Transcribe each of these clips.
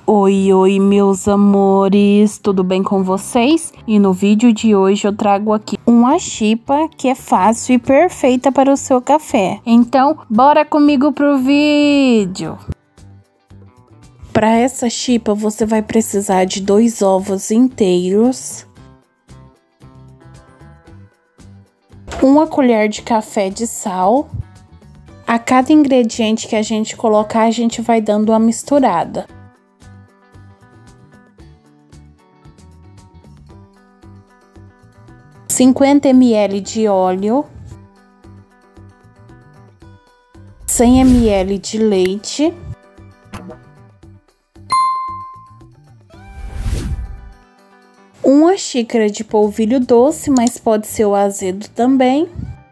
Oi, oi, meus amores, tudo bem com vocês? E no vídeo de hoje eu trago aqui uma chipa que é fácil e perfeita para o seu café. Então, bora comigo pro vídeo! Para essa chipa você vai precisar de 2 ovos inteiros, 1 colher de café de sal. A cada ingrediente que a gente colocar, a gente vai dando uma misturada. 50 ml de óleo, 100 ml de leite, uma xícara de polvilho doce, mas pode ser o azedo também.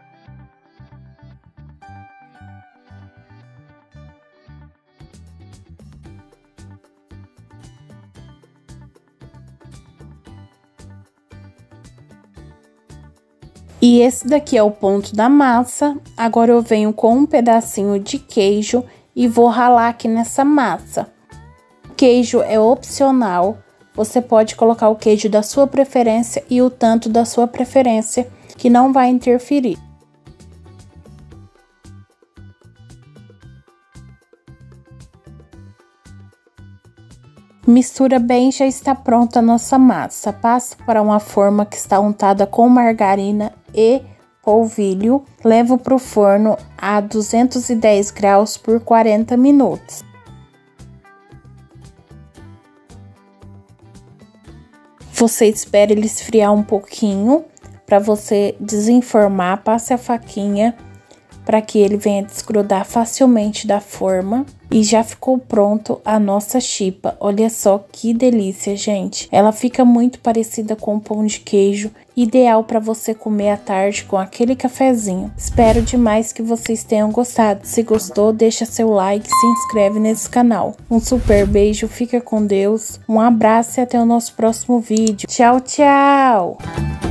E esse daqui é o ponto da massa. Agora eu venho com um pedacinho de queijo e vou ralar aqui nessa massa. O queijo é opcional, você pode colocar o queijo da sua preferência e o tanto da sua preferência, que não vai interferir. Mistura bem, já está pronta a nossa massa. Passa para uma forma que está untada com margarina e polvilho. Levo para o forno a 210 graus por 40 minutos. Você espera ele esfriar um pouquinho para você desenformar. Passe a faquinha para que ele venha desgrudar facilmente da forma. E já ficou pronto a nossa chipa. Olha só que delícia, gente. Ela fica muito parecida com o pão de queijo, ideal para você comer à tarde com aquele cafezinho. Espero demais que vocês tenham gostado. Se gostou, deixa seu like, se inscreve nesse canal. Um super beijo, fica com Deus. Um abraço e até o nosso próximo vídeo. Tchau, tchau!